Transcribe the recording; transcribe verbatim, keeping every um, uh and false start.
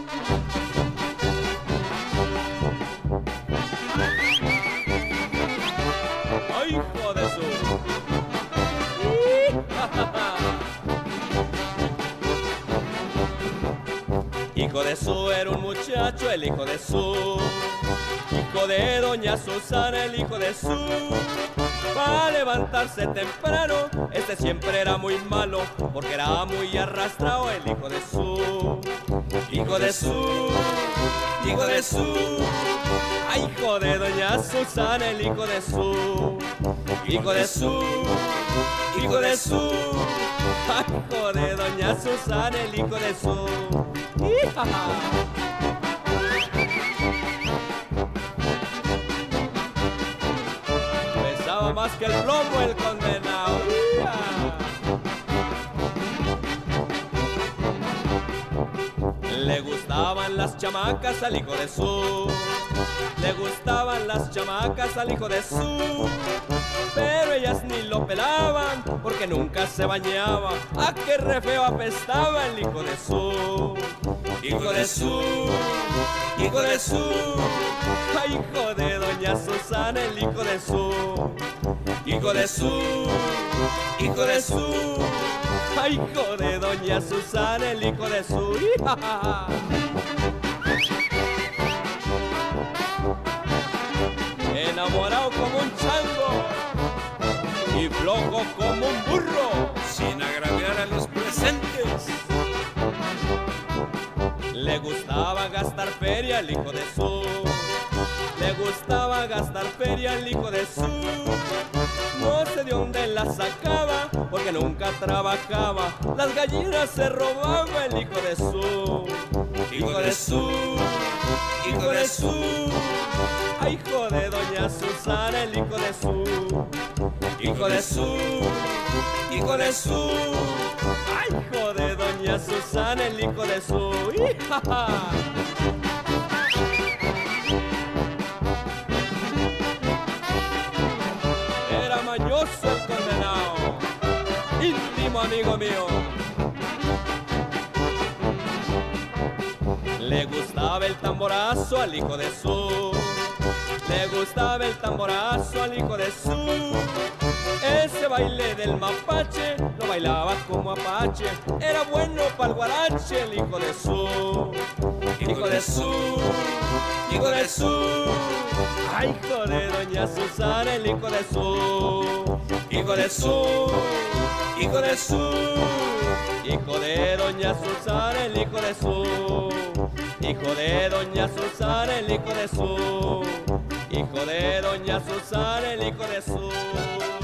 ¡Ay, hijo de su! Hijo de su era un muchacho, el hijo de su, hijo de doña Susana, el hijo de su. Para levantarse temprano, este siempre era muy malo, porque era muy arrastrado el hijo de su, hijo de su, hijo de su. Ay, hijo de doña Susana, el hijo de su, hijo de su, hijo de su. Ay, hijo de doña Susana, el hijo de su. ¡Ijaja! Pesaba más que el plomo el condenado. ¡Ia! Le gustaban las chamacas al hijo de su, le gustaban las chamacas al hijo de su, pero ellas ni lo pelaban porque nunca se bañaba. ¡Ah, qué re feo apestaba el hijo de su! Hijo de su, hijo de su. Ay, hijo de doña Susana, el hijo de su, hijo de su, hijo de su. Ay, hijo de doña Susana, el hijo de su. ¡Ijajaja! Enamorado como un chango y flojo como un burro, sin agraviar a los presentes. Le gustaba gastar feria al hijo de su, le gustaba gastar feria al hijo de su. No sé de dónde la sacaba, porque nunca trabajaba. Las gallinas se robaba el hijo de su, hijo de su, hijo de su. Ay, hijo de doña Susana, el hijo de su, hijo de su, hijo de su. Ay, hijo de doña Susana, el hijo de su. ¡Ijaja! Era mañoso el condenado, íntimo amigo mío. Le gustaba el tamborazo al hijo de su, le gustaba el tamborazo al hijo de su. Ese baile del mapache lo bailaba como apache, era bueno pa'l guarache el hijo de su, hijo de su, hijo de su. Ay, hijo de doña Susana, el hijo de su, hijo de su, hijo de su. Hijo de doña Susana, el hijo de su, hijo de doña Susana, el hijo de su, hijo de doña Susana, el hijo de su.